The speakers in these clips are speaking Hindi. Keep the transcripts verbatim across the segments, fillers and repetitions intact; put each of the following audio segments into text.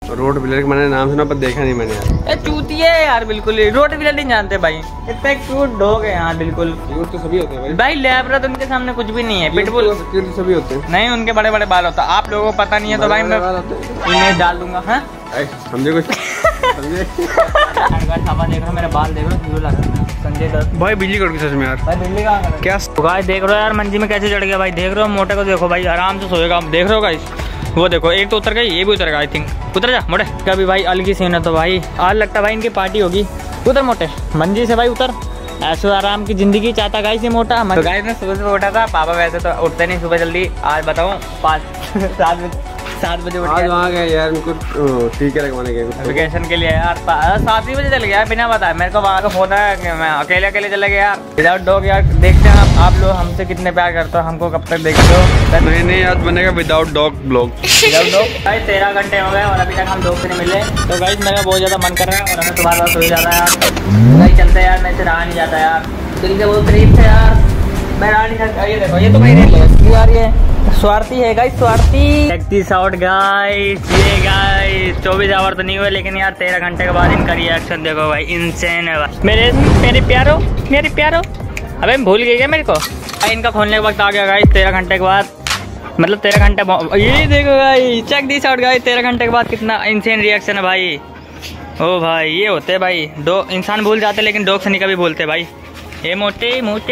रोड व्हीलर के मैंने नाम सुना पर देखा नहीं मैंने यार। ए चूतिए यार, बिल्कुल ही रोड व्हीलर नहीं जानते भाई। इतने क्यूट डॉग है यार, बिल्कुल क्यूट तो सभी होते हैं भाई। भाई लैब्रा तो उनके सामने कुछ भी नहीं है। पिटबुल क्यूट तो सभी होते हैं। नहीं, उनके बड़े बड़े बाल होता है। आप लोगों को पता नहीं है तो भाई मैं इन्हें डाल दूंगा। हाँ समझे कुछ समझे। देख रहा मेरे बाल देख रहा संजय दत्त भाई बिजली कड़की सच में यार। भाई बिल्ली कहाँ कर क्या गाइस देख रहे हो यार, मंजी में कैसे चढ़ गया भाई। देख रहे हो मोटे को, देखो भाई आराम से सोएगा। आप देख रहे हो गाइस, वो देखो एक तो उतर गई, ये भी उतर गया। आई थिंक उतर जा मोटे। कभी भाई अलग ही सीन है तो भाई आज लगता है भाई इनकी पार्टी होगी। उतर मोटे, मंजी से भाई उतर। ऐसे आराम की जिंदगी चाहता गाइस ये मोटा। तो गाइस ने सुबह सुबह उठा था। पापा वैसे तो उठते नहीं सुबह जल्दी। आज बताऊँ पाँच सात बजे सात बजे उठ आज वहाँ गए यार, उनको टीके लगवाने गए वेकेशन के लिए यार। सात ही बजे चले गया बिना बताया मेरे को। वहाँ का फोन है कि मैं अकेले अकेले चले गया यार विदाउट डॉग। यार देखते हैं आप, आप लोग हमसे कितने प्यार करते हो, हमको कब तक देखते हो। नहीं नहीं आज बनेगा without dog blog. Without dog भाई तेरह घंटे हो गए और अभी तक हम डॉग से नहीं मिले। तो गाइस मेरा बहुत ज्यादा मन कर रहा है और हमें तुम्हारे पास हो जाता है यार। भाई चलते यार, मैं से रहा नहीं जाता यार। दिल के बहुत करीब थे यार, मैं रहा नहीं सकता। ये देखो ये तो मेरी यार, ये स्वार्थी है गाइस, स्वार्थी। चेक दिस आउट गाइस, ये गाइस चौबीस आवर तो नहीं हुए लेकिन यार तेरह घंटे के बाद इनका रिएक्शन देखो भाई, इंसेन है भाई। मेरे मेरे प्यारो मेरे प्यारो अबे भूल गई क्या मेरे को भाई। इनका खोलने का वक्त आ गया गाइस तेरह घंटे के बाद, मतलब तेरह घंटे। ये देखो guys, check this out guys, तेरह घंटे के बाद कितना इंसेन रिएक्शन है भाई। ओ भाई ये होते हैं भाई, दो इंसान भूल जाते लेकिन डॉग से नहीं कभी भूलते भाई। ये मोटे मोटे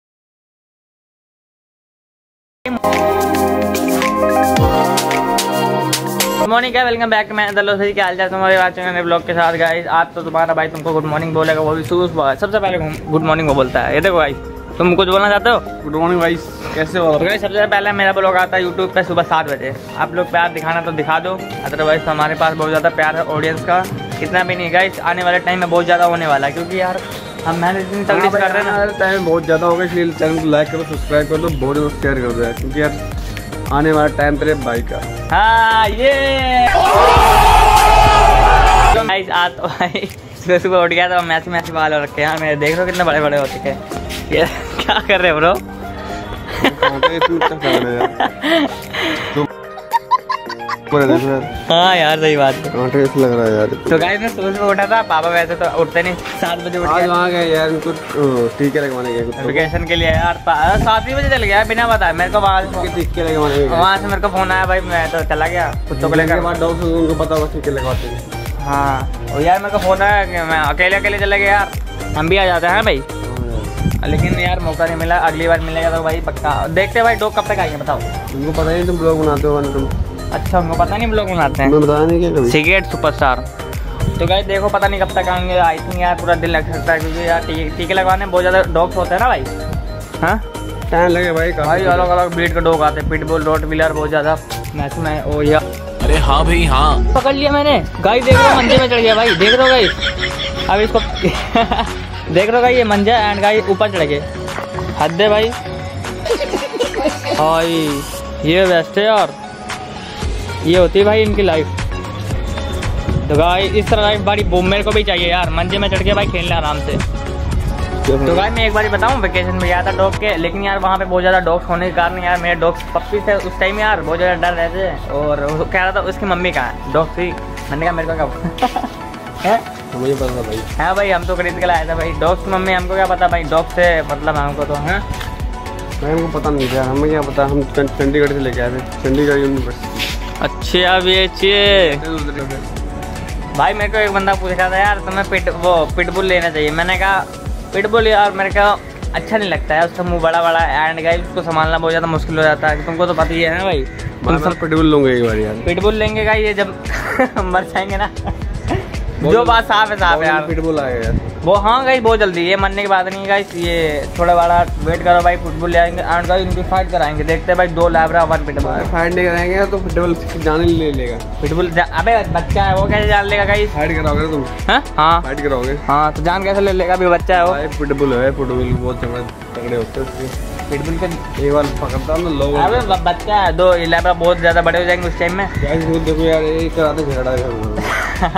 good morning, welcome back to मैं दलो सही। क्या हाल चाल तुम्हारे बात नए ब्लॉग के साथ गाइस। आज तो तुम्हारा भाई तुमको गुड मॉर्निंग बोलेगा, वो भी सुबह सबसे पहले गुड मॉर्निंग वो बोलता है। ये देखो भाई, तुम कुछ बोलना चाहते हो? गुड मॉर्निंग भाई, कैसे हो? गाइस सबसे पहले मेरा ब्लॉग आता है यूट्यूब पे सुबह सात बजे। आप लोग प्यार दिखाना तो दिखा दो, अदरवाइज तो हमारे पास बहुत ज़्यादा प्यार है ऑडियंस का। इतना भी नहीं गाइस, आने वाले टाइम में बहुत ज़्यादा होने वाला है क्योंकि यार हम मेहनत इतनी तगड़ी कर रहे हैं ना। टाइम बहुत ज़्यादा होगा, इसलिए चैनल को लाइक करो, सब्सक्राइब कर दो, बहुत ज़्यादा शेयर कर दो यार, क्योंकि यार आने वाला टाइम तेरे भाई का। हाँ ये गाइस आज तो भाई सुबह सुबह उठ गया तो मैसी मैसी बाल हो रखे हैं मेरे। देख रहे हो कितने बड़े बड़े हो चुके हैं। ये क्या कर रहे हो ब्रो? हाँ यार सही बात है, लग रहा है यार। तो गाइस मैं सुबह सुबह उठा था। पापा वैसे तो उठते नहीं, सात बजे उठ गए। वहाँ गए यार, उनको टीके लगवाने गए वेकेशन के लिए यार। सात ही बजे चले गया बिना बताया मेरे को। वहाँ टीके लगवाने गए, वहाँ से मेरे को फोन आया भाई, मैं तो चला गया कुत्तों को लेकर। डॉग उनको पता होगा टीके लगवाते हैं। हाँ और यार मेरे को फोन आया कि मैं अकेले अकेले चले गया यार। हम भी आ जाते हैं भाई, लेकिन यार मौका नहीं मिला। अगली बार मिलेगा तो भाई पक्का देखते हैं भाई। डॉग कब तक आएंगे बताओ? तुमको पता नहीं तुम ब्लॉग बनाते हो तुम? अच्छा उनको पता नहीं ब्लॉग बनाते हैं? बताया नहीं क्या? Cigarette superstar. तो गाइस देखो पता नहीं कब तक आएंगे। आई थिंक यार पूरा दिन लग सकता है क्योंकि यार टीके लगवाने बहुत ज़्यादा डॉग्स होते हैं ना भाई। हाँ टाइम लगे भाई। भाई अलग अलग ब्रीड के डॉग आते हैं, पिटबुल, रॉटवीलर, बहुत ज़्यादा मैच में। ओ यार अरे हाँ भाई हाँ, पकड़ लिया मैंने गाइस। देख रहे हो मंजे में चढ़ गया भाई, देख रहे हो गाइस। अब इसको देख रहे हो गाइस, ये मंजा एंड गाइस ऊपर चढ़ गए। हद है भाई। भाई ये बेस्ट है यार, ये होती है भाई इनकी लाइफ। तो गाइस इस तरह लाइफ बड़ी बूम मेरे को भी चाहिए यार। मंजे में चढ़ के भाई खेलना आराम से। तो गाइस मैं एक बार बताऊं, वेकेशन में गया था डॉग के, लेकिन यार वहाँ पे बहुत ज़्यादा डॉग्स होने के कारण यार मेरे डॉग्स पप्पी थे उस टाइम यार, बहुत ज़्यादा डर रहे थे। और वो कह रहा था उसकी मम्मी कहाँ है, डॉग थी। मैंने कहा मेरे को क्या है, मुझे पता भाई। हाँ भाई हम तो खरीद के लाए थे भाई डॉग्स की मम्मी। हमको क्या पता भाई डॉग से मतलब हमको तो है हमको पता नहीं था, हमें क्या पता। हम चंडीगढ़ से लेके आए थे, चंडीगढ़ यूनिवर्सिटी। अच्छा बेचिए भाई। मेरे को एक बंदा पूछ रहा था यार तुम्हें पिट वो पिटबुल लेना चाहिए। मैंने कहा पिटबुल यार मेरे को अच्छा नहीं लगता है, उसका मुंह बड़ा बड़ा एंड गाइस उसको संभालना बहुत ज़्यादा मुश्किल हो जाता है। तुमको तो पता ही है ना भाई। तुम सब पिटबुल लूंगे एक बार यार। पिटबुल लेंगे गाइस, ये जब मर जाएंगे ना। जो बात साफ है साफ है यार, पिटबुल आएगा यार वो। हाँ गाइस बहुत जल्दी, ये मरने की बात नहीं है गाइस। ये थोड़ा बड़ा वेट करो भाई, पिटबुल ले आएंगे एंड गाइस इनकी फाइट कराएंगे। देखते हैं भाई, दो लैब्रा वन पिटबुल। फाइट नहीं कराएंगे तो पिटबुल जान ले लेगा। पिटबुल अबे बच्चा है वो, कैसे जान लेगा गाइस? फाइट कराओगे तुम? हाँ हाँ फाइट कराओगे। हाँ तो जान कैसे ले लेगा, अभी बच्चा है वो। पिटबुल है, पिटबुल बहुत तगड़े होते हैं। पिटबुल के एक बार पकड़ता हूँ ना लोग। अबे बच्चा है, दो लैब्रा बहुत ज्यादा बड़े हो जाएंगे उस टाइम में। देखो यार ये कराते झगड़ा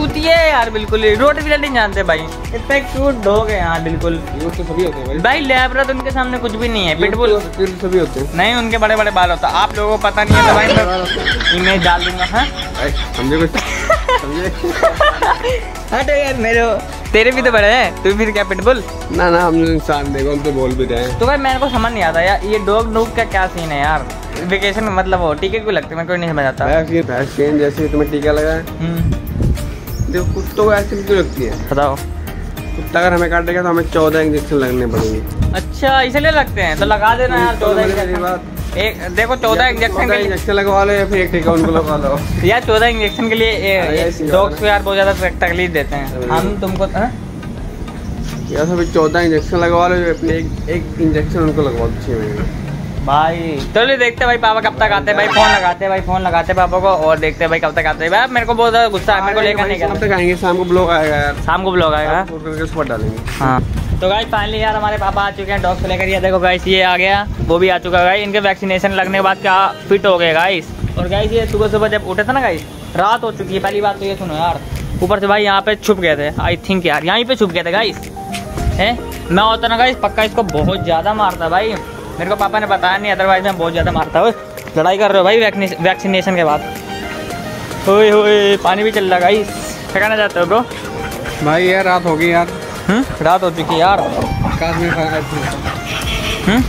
चूतिए यार, बिल्कुल रोड भी नहीं जानते भाई, इतने क्यूट डॉग है यार बिल्कुल। ये तो सभी होते हैं भाई, भाई लैब्रा तो उनके सामने कुछ भी नहीं है, पिटबुल तो सभी होते हैं। नहीं, उनके बड़े बड़े बाल होता है, आप लोगों को पता नहीं है तो भाई मैं इमेज डाल दूंगा। हाँ समझे कुछ समझे? हटो यार, मेरे तेरे भी तो बड़े हैं, तू फिर क्या पिटबुल? ना ना हम इंसान देखो, हम तो बोल भी रहे हैं। तो भाई मेरे को समझ नहीं आता यार, ये डॉग डॉग का क्या सीन है यार, वेकेशन में मतलब वो टीके क्यों लगते हैं, मैं कोई नहीं समझ आता। भैंस चेन जैसे तुम्हें टीका लगा है, देखो कुत्तों को ऐसे क्यों लगती है बताओ? कुत्ता अगर हमें काटेगा तो हमें चौदह इंजेक्शन लगने पड़ेंगे। अच्छा इसलिए लगते हैं, तो लगा देना यार चौदह इंजेक्शन। एक देखो चौदह इंजेक्शन के लिए इंजेक्शन लगवा लो या फिर एक टीका उनको लगवा लो यार, चौदह इंजेक्शन के लिए डॉग्स को यार बहुत ज्यादा तकलीफ देते हैं हम तुमको। या तो फिर चौदह इंजेक्शन लगवा लो, अपने एक एक इंजेक्शन उनको लगवा दो छह महीने भाई। चलिए देखते हैं भाई पापा कब तक आते हैं, भाई फोन लगाते हैं, भाई फोन लगाते हैं पापा को और देखते हैं भाई कब तक आते हैं। भाई मेरे को बहुत ज्यादा गुस्सा है, मेरे को लेकर नहीं गया। कब तक आएंगे? शाम को ब्लॉग आएगा यार, शाम को ब्लॉग आएगा, फोन करके उस पर डालेंगे। हाँ तो गाइस फाइनली यार हमारे पापा आ चुके हैं डॉग से लेकर। ये देखो गाइस ये आ गया, वो भी आ चुका है गाइस। इनके वैक्सीनेशन लगने के बाद क्या फिट हो गए गाइस। और गाइस ये सुबह सुबह जब उठे थे ना गाइस, रात हो चुकी है। पहली बात तो ये सुनो यार, ऊपर से भाई यहाँ पे छुप गए थे, आई थिंक यार यहीं पे छुप गए थे गाइस। है मैं होता ना गाइस पक्का इसको बहुत ज्यादा मारता भाई, मेरे को पापा ने बताया नहीं, अदरवाइज मैं बहुत ज्यादा मारता हूँ। लड़ाई कर रहे हो भाई वैक्सीनेशन के बाद। ओए होए पानी भी चल रहा गाइस, क्या कहना चाहते हो ब्रो? भाई यार रात हो गई यार। हम्म रात हो चुकी यार। काश में हम्म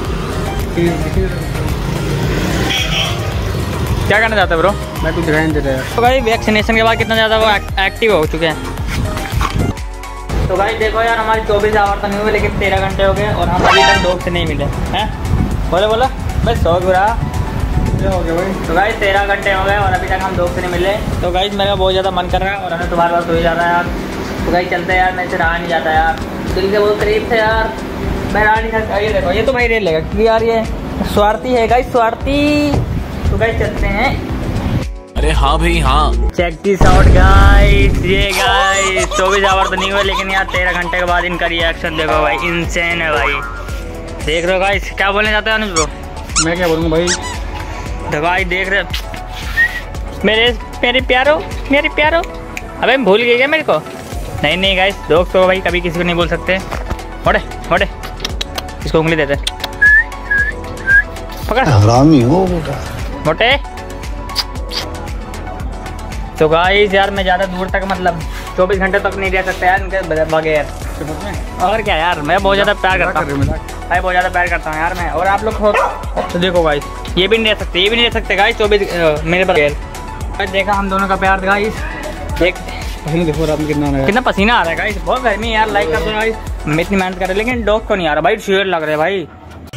क्या कहना चाहते हो ब्रो? मैं कुछ ध्यान दे रहा है। तो भाई वैक्सीनेशन के बाद कितना ज़्यादा वो एक्टिव हो चुके हैं। तो भाई देखो यार हमारी चौबीस आवर तो नहीं हुए, लेकिन तेरह घंटे हो गए और हम अभी तक डॉग से नहीं मिले हैं। बोले बोलो बस सौ बुरा हो गया भाई। तो भाई तेरह घंटे हो गए और अभी तक हम डॉग से नहीं मिले। तो भाई मेरा बहुत ज़्यादा मन कर रहा है और हमें तुम्हारे पास हो ही जा रहा है यार। तो भाई चलते हैं यार, मेरे से रहा नहीं जाता यार, दिल के बहुत करीब थे यार, मैं रहा नहीं सकता। ये देखो ये तो भाई रेल लेगा क्योंकि यार ये स्वार्थी है गाइस, स्वार्थी। तो गाइस चलते हैं। अरे हाँ भाई हाँ, चेक दिस आउट गाइस, ये गाइस चौबीस आवर तो नहीं हुए, लेकिन यार तेरह घंटे के बाद इनका रिएक्शन देखो भाई, इंसेन है भाई। देख रहे हो गाइस, क्या बोलने चाहते हैं अनुज ब्रो? मैं क्या बोलूँगा भाई, देखो भाई देख रहे मेरे मेरे प्यारो मेरे प्यारो। अबे भूल गए क्या मेरे को? नहीं नहीं गाइस, दोस्त तो भाई कभी किसी को नहीं बोल सकते। होड़े होड़े इसको उंगली देते, पकड़ हरामी हो बेटा मोटे। तो गाइस यार मैं ज़्यादा दूर तक मतलब चौबीस घंटे तक नहीं रह सकता यार इनके बगैर। और क्या यार, मैं बहुत ज़्यादा प्यार करता हूँ भाई, बहुत ज़्यादा प्यार करता हूँ यार मैं। और आप लोग हो तो देखो गाइस, ये भी नहीं रह सकते, ये भी नहीं रह सकते गाइस चौबीस मेरे बगैर। देखा हम दोनों का प्यार गाइस, देख देखो रात में कितना आ कितना पसीना आ रहा है गाइस, बहुत गर्मी है यार। लाइक कर दो गाइस, मैं इतनी मेहनत कर रहे लेकिन डॉग को नहीं आ रहा भाई, शेर लग रहे हैं भाई।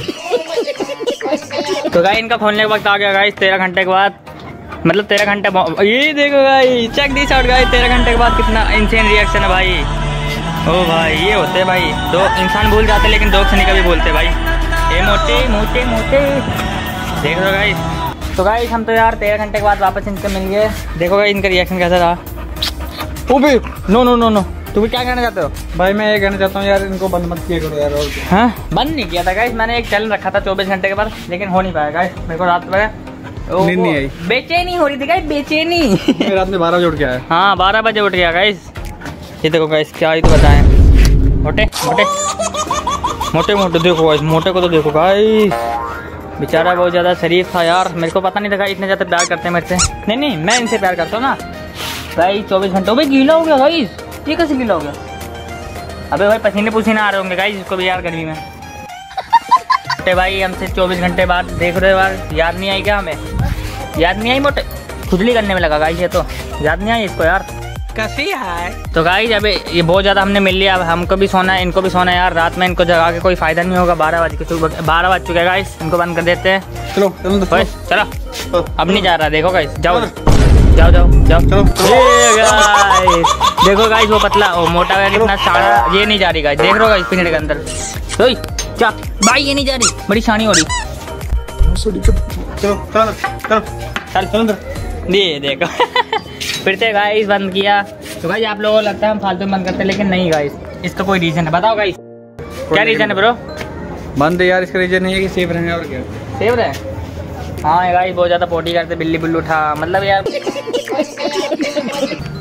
तो गाइस इनका खोलने का वक्त आ गया गाइस, तेरह घंटे के बाद, मतलब तेरह घंटे। ये देखो guys, check this out guys, तेरह घंटे के बाद कितना इंसेन रिएक्शन है भाई। ओ भाई ये होते हैं भाई, दो इंसान भूल जाते लेकिन डॉग से नहीं कभी बोलते भाई। ये मोटे मोटे मोटे देख लो गाइस। तो गाइस हम तो यार तेरह घंटे के बाद वापस इनसे मिल गए। देखो गाइस इनका रिएक्शन कैसा रहा। ओ भी नो नो नो नो, तुम क्या कहना चाहते हो? भाई मैं ये कहना चाहता हूँ यार, इनको बंद मत किया करो यार। और हाँ बंद नहीं किया था गाइस, मैंने एक चैलेंज रखा था चौबीस घंटे के बाद, लेकिन हो नहीं पाया गाइस। मेरे को रात में नींद नहीं आई, बेचैनी हो रही थी गाइस, बेचैनी। रात में बारह बजे उठ गया है। हाँ बारह बजे उठ गया गाइस। ये देखो गाइस क्या ही तो बताएं, मोटे मोटे मोटे मोटे देखो गाइस, मोटे को तो देखो गाइस, बेचारा बहुत ज़्यादा शरीफ था यार। मेरे को पता नहीं था इतने ज़्यादा प्यार करते हैं मेरे से। नहीं नहीं मैं इनसे प्यार करता हूँ ना भाई। चौबीस घंटों में गीला हो गया गाइस, ये कैसे गीला हो गया? अबे भाई पसीने पसीने आ रहे होंगे गाइस इसको भी यार गर्मी में। मोटे भाई हमसे चौबीस घंटे बाद देख रहे हो यार, याद नहीं आई क्या हमें? याद नहीं आई मोटे? खुजली करने में लगा गाइस, ये तो याद नहीं आई इसको यार, कैसी है? तो गाइस अबे ये बहुत ज़्यादा हमने मिल लिया, अब हमको भी सोना है, इनको भी सोना है यार। रात में इनको जगा के कोई फायदा नहीं होगा, बारह बज के बारह बज चुके हैं गाइस, इनको बंद कर देते हैं। चलो चलो चलो, अब नहीं जा रहा, देखो गाइस, जाओ जाओ जाओ जाओ चलो। गाइस देखो गाइस वो पतला वो मोटा है कितना सारा, ये नहीं जा रही गाइस, देख रहे हो गाइस पिंजरे के अंदर। क्या भाई ये नहीं जा रही, बड़ी शानी हो रही। चलो चलो चलो चल चल ये देखो फिर से गाइस बंद किया। तो गाइस आप लोगों को लगता है हम फालतू बंद करते हैं, लेकिन नहीं गाइस, इसका कोई रीजन है, बताओ गाइस क्या रीजन है ब्रो? बंद है यार, इसका रीजन नहीं है कि सेफ रहेंगे। और क्या सेफ रहे? हाँ गाइस बहुत ज़्यादा पोटी करते, बिल्ली बिल्लू उठा मतलब यार।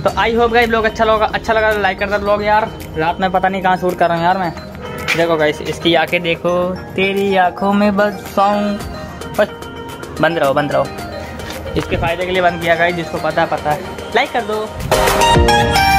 तो आई होप गाइस ब्लॉग अच्छा लगा अच्छा लगा तो लाइक कर दो ब्लॉग यार। रात में पता नहीं कहाँ शूट कर रहा हूँ यार मैं। देखो गाइस इसकी आंखें देखो, तेरी आंखों में बस सॉन्ग बस। बंद रहो बंद रहो, इसके फायदे के लिए बंद किया गाइस, जिसको पता है पता है। लाइक कर दो।